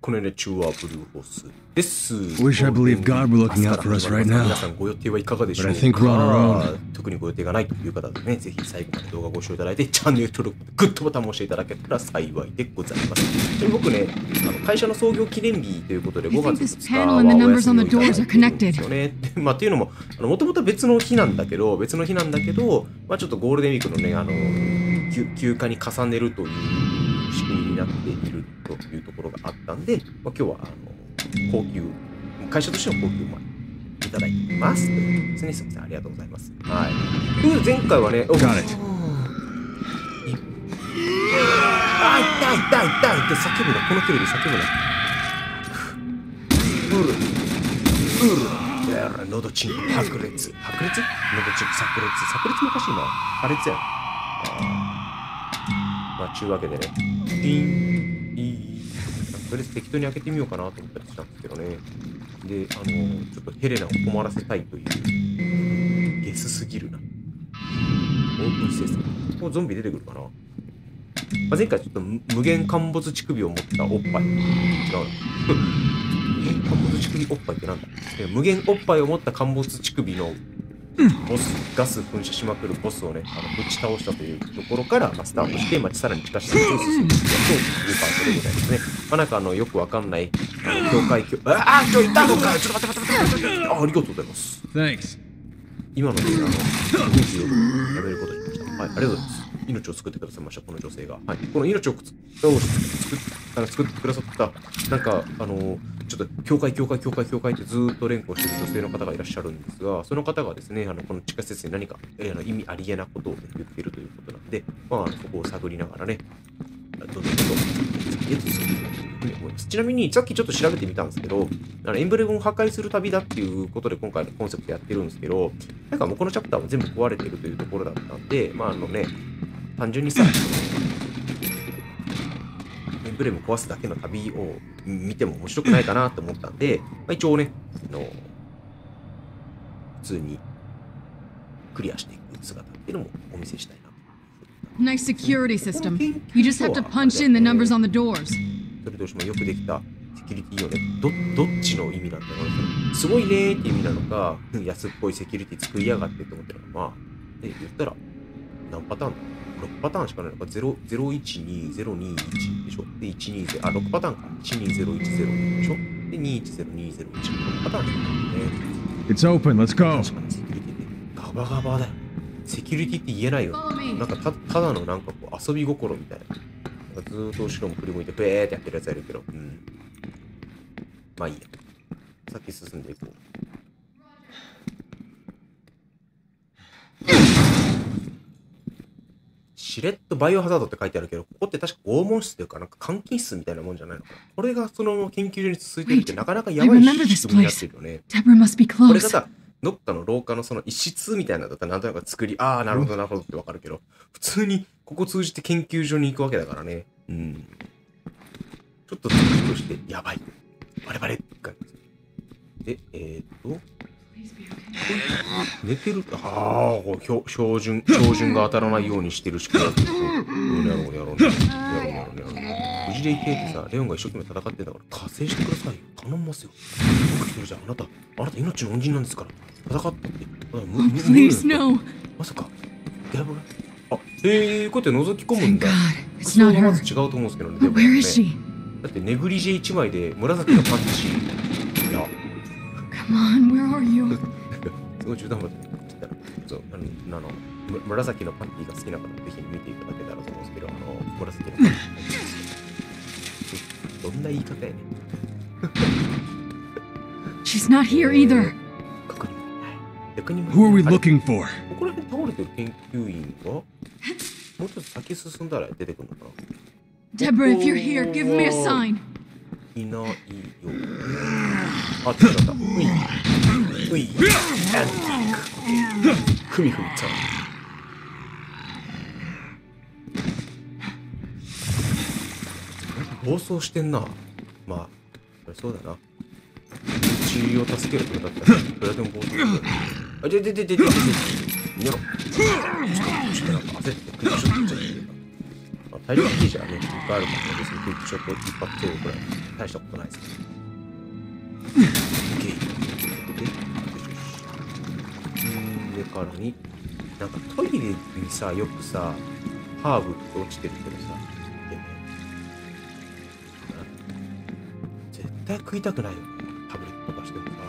このね、中はブルーホースです。 Wish I believed God were looking out for us right now. 皆さんご予定はいかがでしょう But I think we're on our own. 特にご予定がないという方でね、ぜひ最後まで動画をご視聴いただいて、チャンネル登録、グッドボタンを押していただけたら幸いでございます。で僕ね、会社の創業記念日ということで5月2日はお休みをいただいてるんですよね。まあっていうのも、もともと別の日なんだけど、まあちょっとゴールデンウィークのね、休暇に重ねるという仕組みになっているというところがあったんで、まあ、今日は高級、会社としての高級米いただいています。ということですね。すみません、ありがとうございます。はい。ということで前回はね、痛いって叫ぶな、この距離で叫ぶな。喉チンコ白裂。喉チンコ炸裂。炸裂もおかしいな。破裂やん。まあ、ちゅうわけでね、とりあえず適当に開けてみようかなと思ったりしたんですけどね。で、ちょっとヘレナを困らせたいという、ゲスすぎるな。オープン施設。こうゾンビ出てくるかな。まあ、前回ちょっと無限陥没乳首を持ったおっぱい。違うな。無限陥没乳首おっぱいってなんだ？無限おっぱいを持った陥没乳首のボス、ガス噴射しまくるボスをね、ぶち倒したというところから、まあ、スタートして、さらに近しいと進んでいくというパートでございますね。まあ、なんかよくわかんない、境界、今日いたのかよ、ちょっと待って。ありがとうございます。 Thanks. 今のね、24分やめることにしました。はい、ありがとうございます。命を作ってくださいました、この女性が。はい。この命を作ってくださった、なんか、ちょっと、境界ってずーっと連呼している女性の方がいらっしゃるんですが、その方がですね、この地下施設に何か、意味ありげなことを言っているということなんで、まあ、そこを探りながらね、どんどん次へと進んでいくというふうに思います。ちなみに、さっきちょっと調べてみたんですけど、エンブレムを破壊する旅だっていうことで今回のコンセプトやってるんですけど、なんかもうこのチャプターは全部壊れているというところだったんで、まあ単純にさ、エンブレム壊すだけの旅を見ても面白くないかなと思ったんで、まあ、一応ね、普通にクリアしていく姿っていうのもお見せしたいな。 Nice security system. You just have to punch in the numbers on the doors. それどうしてもよくできたセキュリティよね。どっちの意味なんだろうね。すごいねーって意味なのか、安っぽいセキュリティ作りやがってって思ってるのか、まあ、で言ったら何パターンだ6パターンしかないのか、012-021でしょ。で、120、6パターンか。12010でしょ。で、210201。6パターンしかないんでね。 It's open, let's go. 確かにセキュリティってガバガバだよ。セキュリティって言えないよ。なんかただのなんかこう遊び心みたいな。なんかずーっと後ろも振り向いて、ペーってやってるやつやるけど。うん。まあいいや。先進んでいこう。しれっとバイオハザードって書いてあるけど、ここって確か拷問室というか、なんか監禁室みたいなもんじゃないのかな。これがその研究所に続いてるってなかなかやばい仕組みになってるよね。これがさ、どっかの廊下のその一室みたいなのだったらなんとなく作り、なるほどってわかるけど、普通にここ通じて研究所に行くわけだからね。うん。ちょっと作りとしてやばい。バレバレって感じ。で、寝てる。標準が当たらないようにしてるしかない。やろう。無事でいてってさ、レオンが一生懸命戦ってんだから、加勢してくださいよ。頼みますよ。僕一人じゃあなた命の恩人なんですから。戦ってって。 Please no. まさか。こうやって覗き込むんだ。 It's not ま her. ず違うと思うんですけどね。 Where is she? だってネグリジェ一枚で紫のパンチ。いや。 Come on, where are you? すごい中途半端で切ったら、そう紫のパンティーが好きな方ぜひ見ていただけたらと思うんですけど、紫のパンティーどんな言い方やねん。 She's not here either. 確認。 Who are we looking for? ここら辺倒れてる研究員はもうちょっと先進んだら出てくるのかな。 Deborah, if you're here, give me a sign. いないよ。あ、違った。うい。ふみふみちゃん。暴走してんな。まあ、そうだな。うちを助けるってだったら、いくらでも暴走する。逃げろ。ちょっとなんか焦って、ちょっと待って。 体力ゲージはね、いっぱいあるからね、別にクイックショット一発程度くらい大したことないですけど。OK。でからに、なんかトイレにさ、よくさ、ハーブって落ちてるけどさ、でね、絶対食いたくないよね。タブレットとかしてもさ。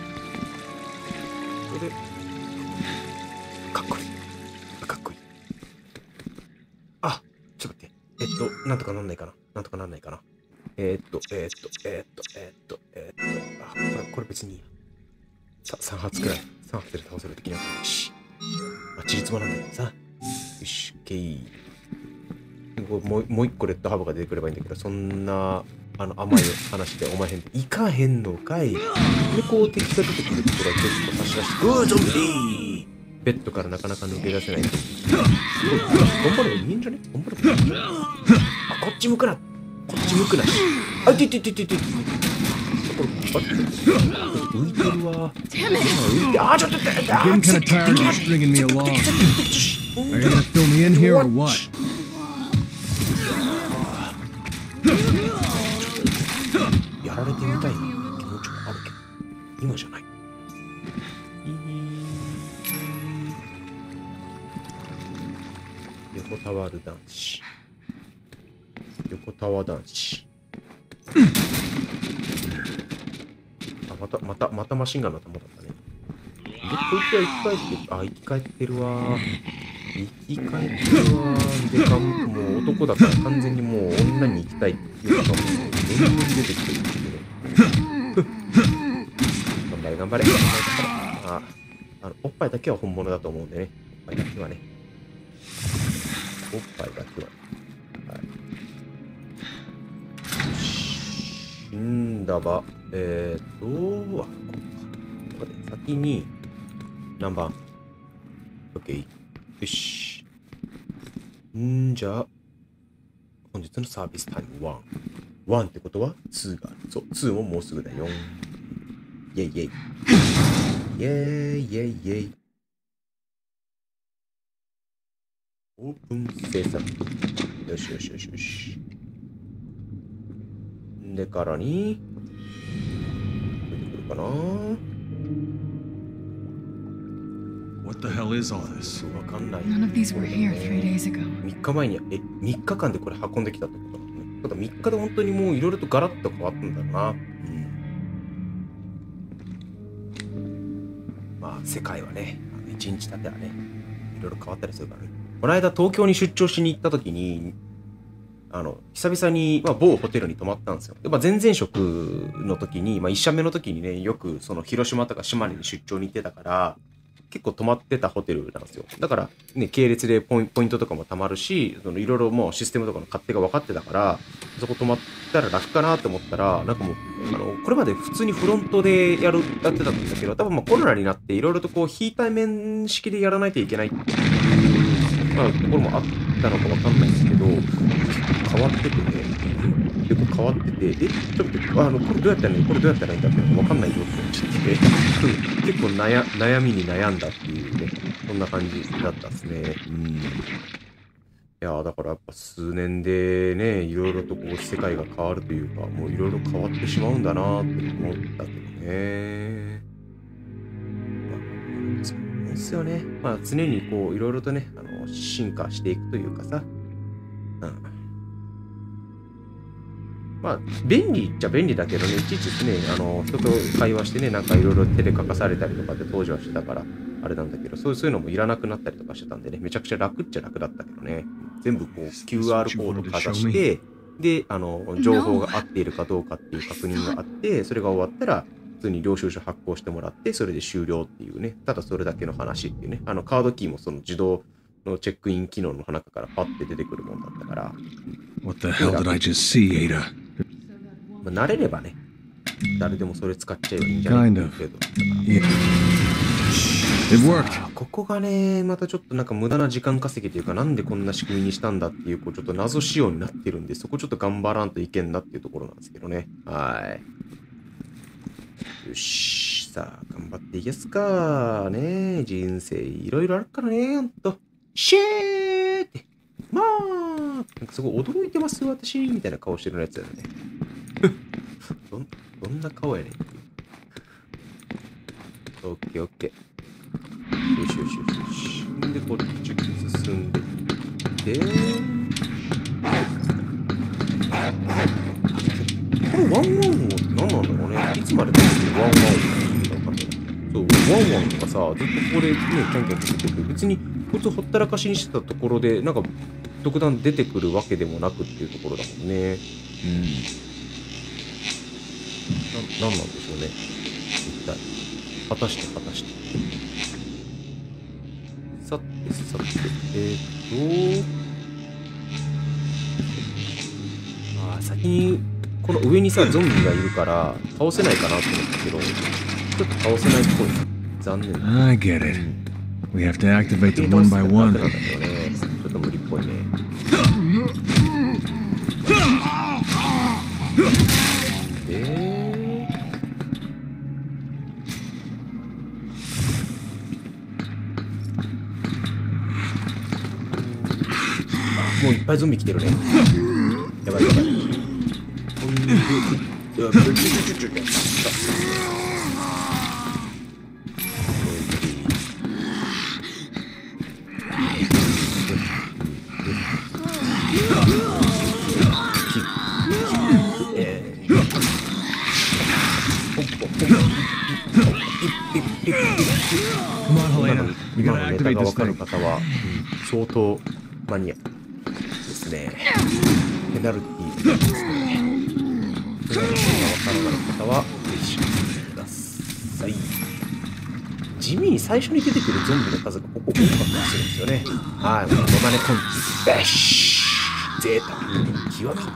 それ、かっこいい。かっこいい。あ、ちょっと待って。なんとかなんないかな。なんとかなんないかな。あ、これ別にいいや。3発くらい。3発で倒せる的な感じ。まあ、ちりつもなんだけどさ。よし、OK。もう一個レッドハーブが出てくればいいんだけど、そんな、甘い話でお前いかへんのかい。で、こう敵が出てくるところは結構差し出して、ゾンビーベッドからなかなか抜け出せない。頑張れよ、見えんじゃね頑張れよ。あ、こっち向くな。こっち向くなし。あ、いて。これ、浮いてるわ。あ、ちょっと待って。 I'm getting kind of tired of you stringing me along. Are you gonna fill me in here or what? やられてみたい気持ちもあるけど、今じゃない。横たわる男子。横たわ男子。またマシンガンの弾だったね。で、こいつは生き返ってるわ。生き返ってるわ。で、もう男だから完全にもう女に行きたいっていうかもう、全然出てきてるんですけど。頑張れ。おっぱいだけは本物だと思うんでね。おっぱいだけはね。おっぱいだけは。はい。死んだば、ここで先に何番 ?OK。よし。じゃあ、本日のサービスタイム1。1ってことは2がある。そう、2ももうすぐだよ。イェイイェイ。イェイイェイイェイ。オープン制作。よし。でからに、出てくるかな。 What the hell is all this? わかんない。 None of these were here 3 days ago. 3日前に、3日間でこれ運んできたってことなのね。ただ3日で本当にもういろいろとガラッと変わったんだろうな。まあ、世界はね、1日経てはね、いろいろ変わったりするからね。この間東京に出張しに行った時に、久々に、某ホテルに泊まったんですよ。で、前々職の時に、1社目の時にね、よくその広島とか島根に出張に行ってたから、結構泊まってたホテルなんですよ。だから、ね、系列でポイントとかも貯まるし、いろいろもうシステムとかの勝手が分かってたから、そこ泊まったら楽かなって思ったら、なんかもう、これまで普通にフロントでやってたんだけど、多分コロナになっていろいろとこう、非対面式でやらないといけないっていう、ところもあったのか分かんないんですけど、変わっててね、結構変わってて、ちょっと待って、これどうやったらいいんだって分かんないよって思っちゃって、結構悩みに悩んだっていうね、そんな感じだったですね。いやだからやっぱ数年でね、いろいろとこう世界が変わるというか、もういろいろ変わってしまうんだなって思ったけどね。そうですよね。常にこういろいろとね、進化していくというかさ、便利っちゃ便利だけどね、いちいちね、人と会話してね、なんかいろいろ手で書かされたりとかって当時はしてたから、あれなんだけど、そういうのもいらなくなったりとかしてたんでね、めちゃくちゃ楽っちゃ楽だったけどね。全部こう QR コードかざして、で、情報が合っているかどうかっていう確認があって、それが終わったら、普通に領収書発行してもらって、それで終了っていうね、ただそれだけの話っていうね、カードキーもその自動のチェックイン機能の中からパッて出てくるもんだったから。 What the hell did I just see, Ada? 慣れればね、誰でもそれ使っちゃえばいいんじゃないかけど。 It worked. ここがね、またちょっとなんか無駄な時間稼ぎというか、なんでこんな仕組みにしたんだっていう、ちょっと謎仕様になってるんで、そこちょっと頑張らんといけんなっていうところなんですけどね。はい。よし。さあ、頑張っていきますか。ね、人生いろいろあるからね、ほんと。シェーって。 まあ、なんかすごい驚いてますよ、私、みたいな顔してるやつだよね。どんな顔やねん。オッケーオッケー。よしよしよしよし。で、こっち進んでいって、このワンワン王って何なんだろうね。いつまでかワンワン王って意味がわかんない。そう、ワンワンがさ、ずっとここでね、キャンキャンかけてて、別にこいつをほったらかしにしてたところで、なんか、特段出てくるわけでもなくっていうところだもんね。なんなんでしょうね。一体。果たして。さて。先に、この上にさ、ゾンビがいるから、倒せないかなと思ったけど、ちょっと倒せないっぽい。残念だ。 I get it. We have to activate them one by one. ちょっと無理っぽいね。もういっぱいゾンビ来てるね。やばい。ほんで、今のネタが分かる方は、相当マニアですね。ペナルティーですね。ペナルティーが分からない方は、ぜひしてください。地味に最初に出てくるゾンビの数がここ多かったりするんですよね。はい、もうロマネコンチ、ベッシュ、ゼータ、極み。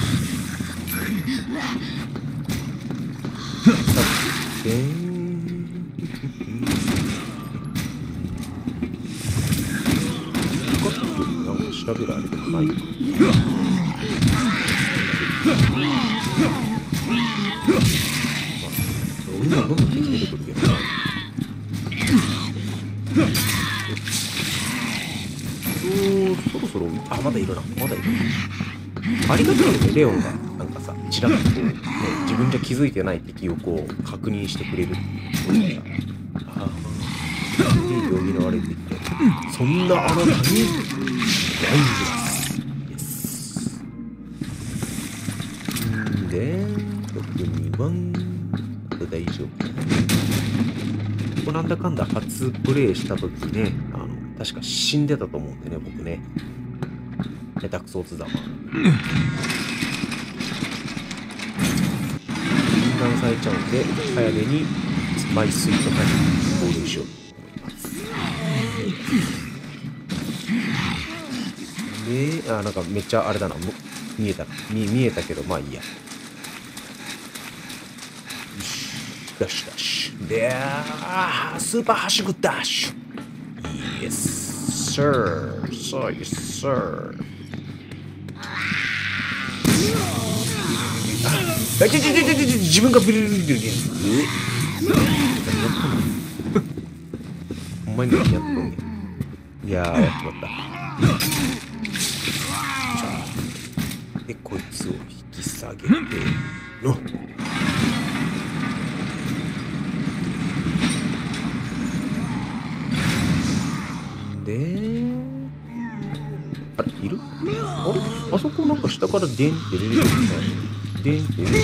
さて、なんか調べるあれでもないか。今どんどん敵出てくるけどな。そろそろ、まだいるな。ありがたいよね、レオンが。なんかさ、ちらっとこう、ね、自分じゃ気づいてない敵をこう、確認してくれるっていうことが。いい容疑のあれで言って、そんなあなたに、ないんです。で、特には、大丈夫。こうなんだかんだ初プレイした時ね、確か死んでたと思うんでね、僕ね。下手くそつだま。分断されちゃうんで、早めに枚数とかに合流しようと思います。で、なんかめっちゃあれだな、見えたけど、まあいいや。ダッシュ。でスーパーハッシュグダッシュ。Yes, sir. So, yes, sir. 自分がビリビリビリビリ。お前何やっとんねん。いやー、やっちまった。で、こいつを引き下げての。で、あれ、いる？あれ？あそこなんか下からデンって出てくるんだよ。デンって出てくる。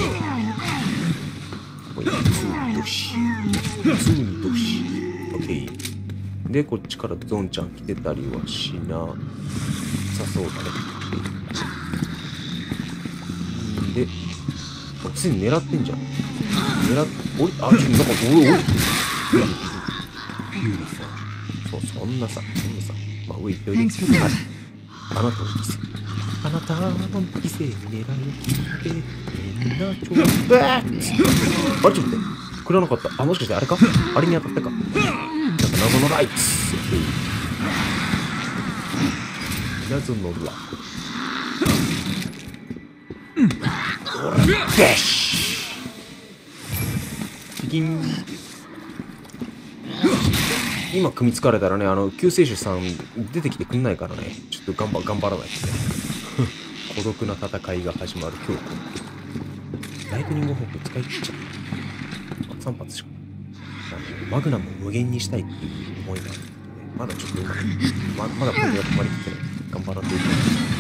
ツーにドシ。オッケー。で、こっちからゾンちゃん来てたりはしなさそうだね。で、普通に狙ってんじゃん。おい、なんか、おい。そんなさ、まあ、上行っておいで。あなたの犠牲。あなたの犠牲に狙いを聞いて、みんなちょっと、あれちょっと待って、食らなかった。もしかしてあれか？あれに当たったか。なんか謎のライツ。謎のライツ。ベッシュ。チキン。 今組みつかれたらね、救世主さん出てきてくんないからね、ちょっと頑張らないとね。孤独な戦いが始まる今日。ライトニングホーク使い切っちゃう。3発しか。マグナムを無限にしたいっていう思いがあるんで、ね、まだちょっとうまく、まだポイントが止まりきってない。頑張らんといけない。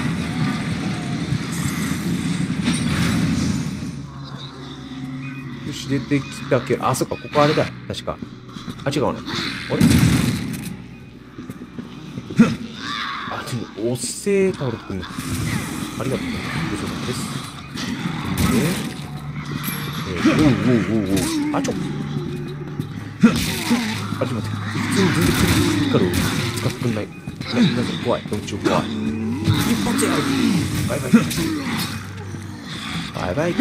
よし、出てきたけど、あ、そっか、ここあれだ。確か。あ、違うな。あれあ、でも、おっせー、タオルくん。ありがとう。ごちそうさまです。あ、ちょっと待って。普通に全然クリカルを使ってくんない。なんか怖い。どっちも怖い。一発やる。バイバイ。バイバイ。よ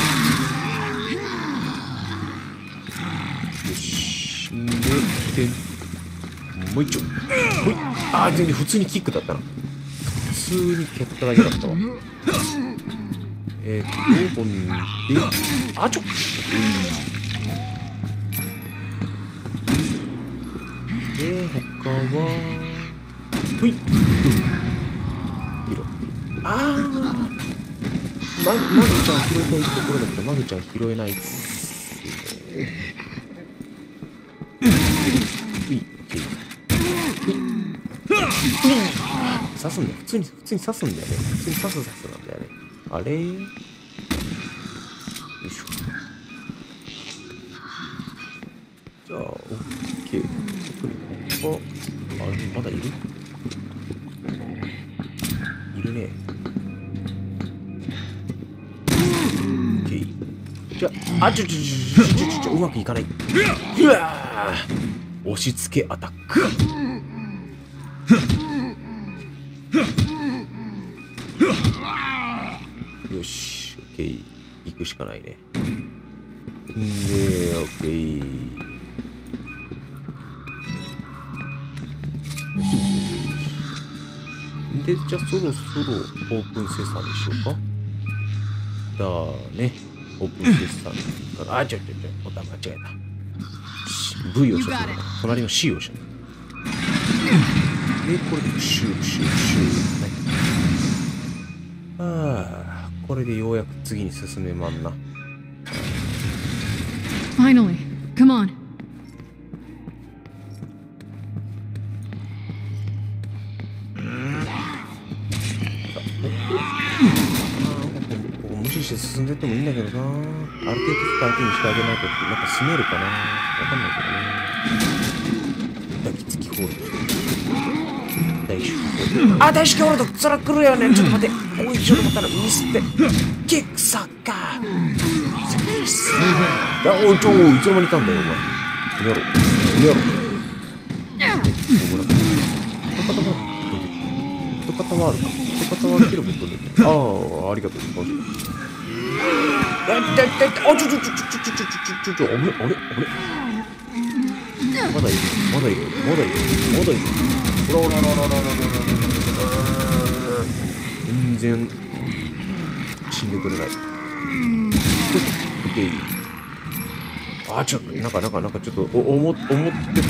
し。で、もう一丁。あ、全然普通にキックだったな。普通に蹴っただけだったわ。ほんで、あ、ちょっで、他は、ほい、色。あー、マグちゃん拾いたいところだけど、マグちゃん拾えないっすね。ほい、刺すんだよ。普通に刺すんだよね。普通に刺すなんだよね。あれよいしょ。じゃあ、オッケー。あ、あれ、まだいる？いるね。オッケー。じゃあ、うまくいかない。うわー！押し付けアタック。よし、オッケー。行くしかないね。んで、オッケー。で、じゃあそろそろオープンセサミしようか。だね。オープンセサミから。あ、間違えた。V を押した。隣の C を押した。で、これでシュー。ああ、これでようやく次に進めまんな。 Finally, come on. ここ無視して進んでってもいいんだけどな。ある程度相手にしてあげないとなんか住めるかな。わかんないけどね。抱きつきホールド。大手記ホールド。あ、大手記ホールドそら来るよね。ちょっと待って。もう一度またらミスって。キックサッカー。おい、いつの間にいたんだよ、お前。やろ。一方はあるか。一方は切ることで。ああ、ありがとう。あ、あれまだいる。ほら。全然死んでくれない。あ、なんかちょっと思ってたのと違う。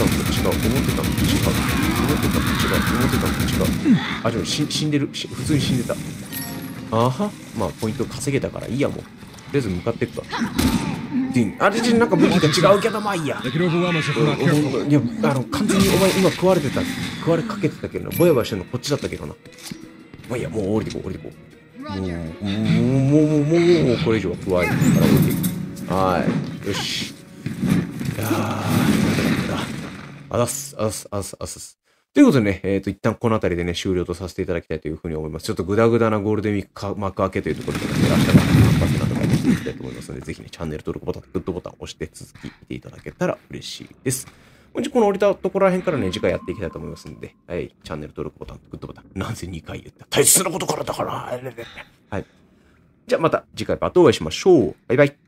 あ、でも死んでる。普通に死んでた。あは、まあポイント稼げたからいいやもう。とりあえず向かっていくか。あれなんか武器が違うけどまあいいや。いや、完全にお前今食われかけてたけどな。ぼやぼやしてるのこっちだったけどな。まあいいや、もう降りてこう。もうこれ以上は食われないから降りていく。はい。よし。いやー、あざす。ということでね、一旦この辺りでね、終了とさせていただきたいというふうに思います。ちょっとグダグダなゴールデンウィーク幕開けというところで、ね、明日から頑張ってなんとかやっていきたいと思いますので、ぜひね、チャンネル登録ボタン、グッドボタンを押して続き見ていただけたら嬉しいです。この降りたところら辺からね、次回やっていきたいと思いますので、はい、チャンネル登録ボタン、グッドボタン、なぜ2回言った大切なことからだから。はい。じゃあまた次回またお会いしましょう。バイバイ。